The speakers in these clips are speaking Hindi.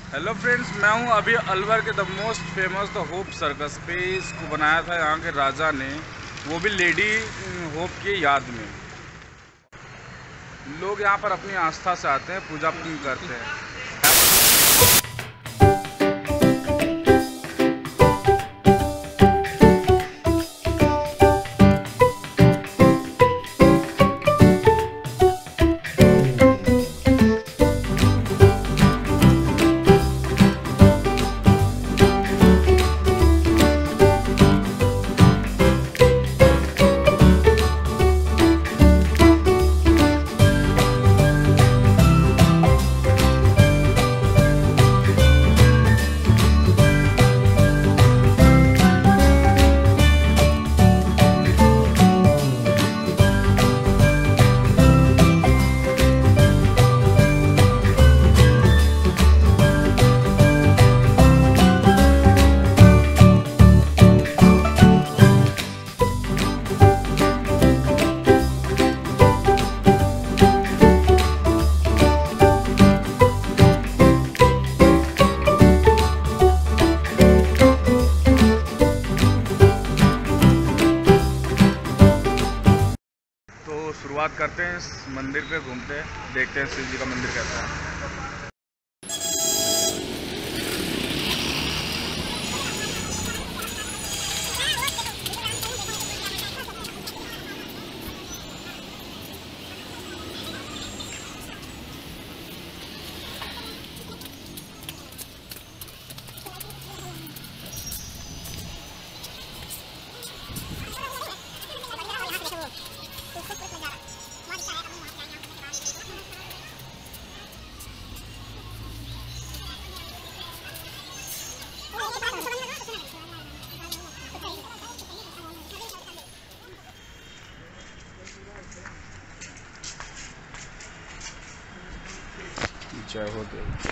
हेलो फ्रेंड्स, मैं हूं अभी अलवर के the most famous the hope circus पे। इसको बनाया था यहाँ के राजा ने, वो भी लेडी होप की याद में। लोग यहाँ पर अपनी आस्था से आते हैं, पूजा करते हैं। शुरुआत करते हैं, इस मंदिर पे घूमते हैं, देखते हैं शिव जी का मंदिर कैसा है। जय हो देव।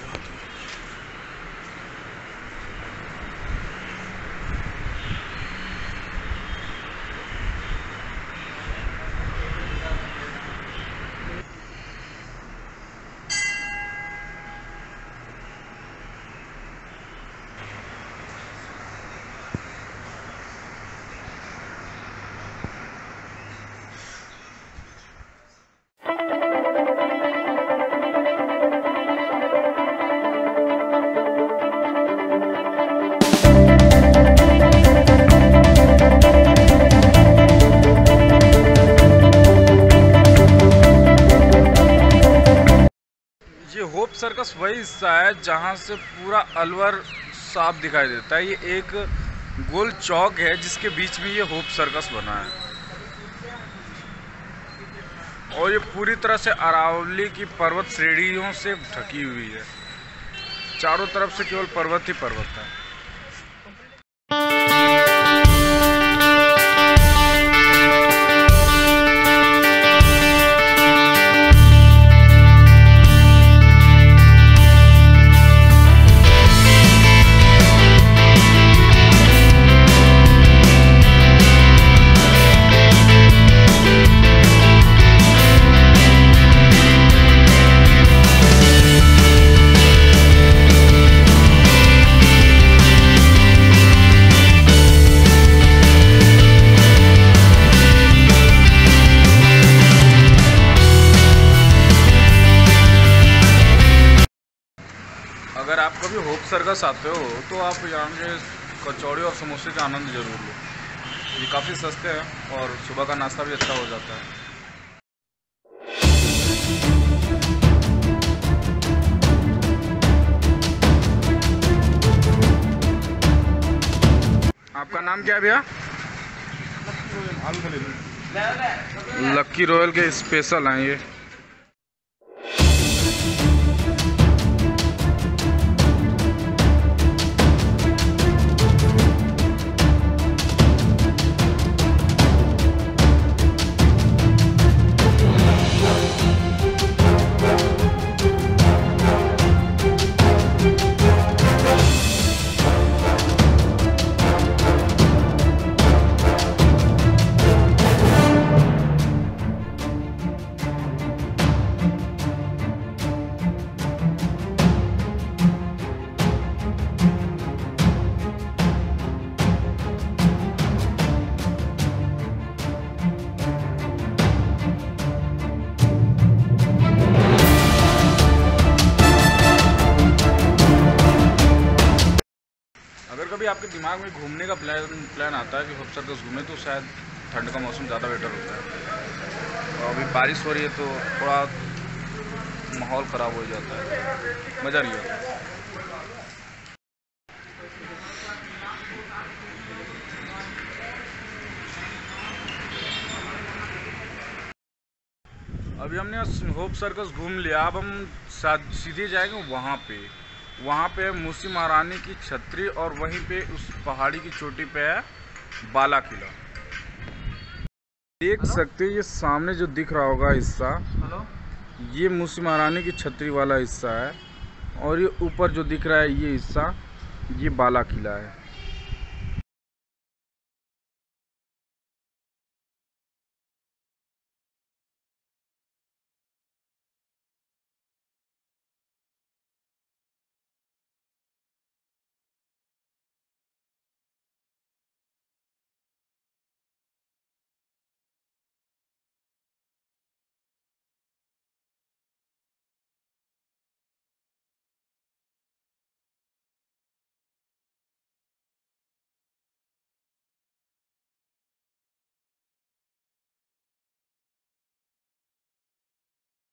होप सर्कस वही हिस्सा है जहां से पूरा अलवर साफ दिखाई देता है। ये एक गोल चौक है जिसके बीच में ये होप सर्कस बना है, और ये पूरी तरह से अरावली की पर्वत श्रेणियों से ढकी हुई है। चारों तरफ से केवल पर्वत ही पर्वत है। अगर आप कभी होप सर्कस आते हो तो आप यहाँ के कचौड़ी और समोसे का आनंद जरूर लो। ये काफ़ी सस्ते हैं और सुबह का नाश्ता भी अच्छा हो जाता है। आपका नाम क्या है भैया? लक्की रॉयल के स्पेशल हैं ये। भी आपके दिमाग में घूमने का प्लान आता है कि होप सर्कस घूमें, तो शायद ठंड का मौसम ज़्यादा बेटर होता है। और अभी बारिश हो रही है तो थोड़ा माहौल ख़राब हो जाता है, मज़ा नहीं आता। अभी हमने होप सर्कस घूम लिया, अब हम सीधे जाएंगे वहाँ पे है मूसी महारानी की छतरी, और वहीं पे उस पहाड़ी की चोटी पे है बाला किला। देख सकते हैं ये सामने जो दिख रहा होगा हिस्सा, ये मूसी महारानी की छतरी वाला हिस्सा है, और ये ऊपर जो दिख रहा है ये हिस्सा, ये बाला किला है।